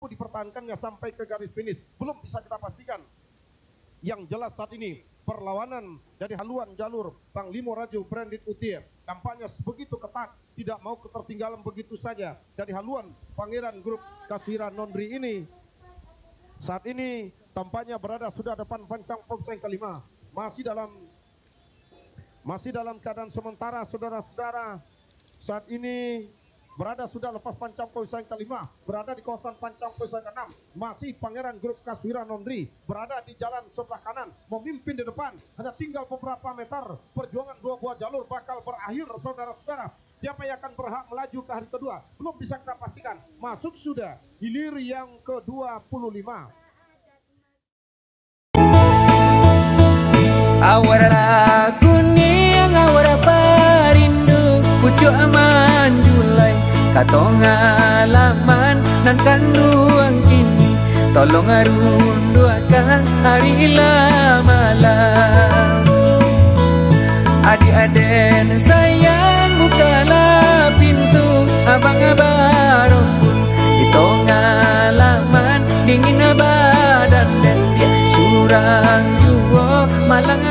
dipertahankannya sampai ke garis finish belum bisa kita pastikan. Yang jelas saat ini perlawanan dari haluan jalur Panglima Raju Brandit Utir tampaknya begitu ketat, tidak mau ketertinggalan begitu saja dari haluan Pangeran Grup Kaswira Nondri ini. Saat ini tampaknya berada sudah depan pancang pongseng kelima, masih dalam keadaan sementara saudara-saudara. Saat ini berada sudah lepas pancang pongseng kelima, berada di kawasan pancang pongseng keenam. Masih Pangeran Grup Kaswira Nondri berada di jalan sebelah kanan, memimpin di depan. Hanya tinggal beberapa meter, perjuangan dua buah jalur bakal berakhir saudara-saudara. Siapa yang akan berhak melaju ke hari kedua belum bisa kita pastikan. Masuk sudah hilir yang ke-25. Awara kuning, awara parindu, pucuk aman julai, katong alaman nan kanduang kini, tolong arunduakan hari malam. Adik-adik sayang bukalah pintu, abang-abang pun itong alaman dingin badan dan dia surang juo malang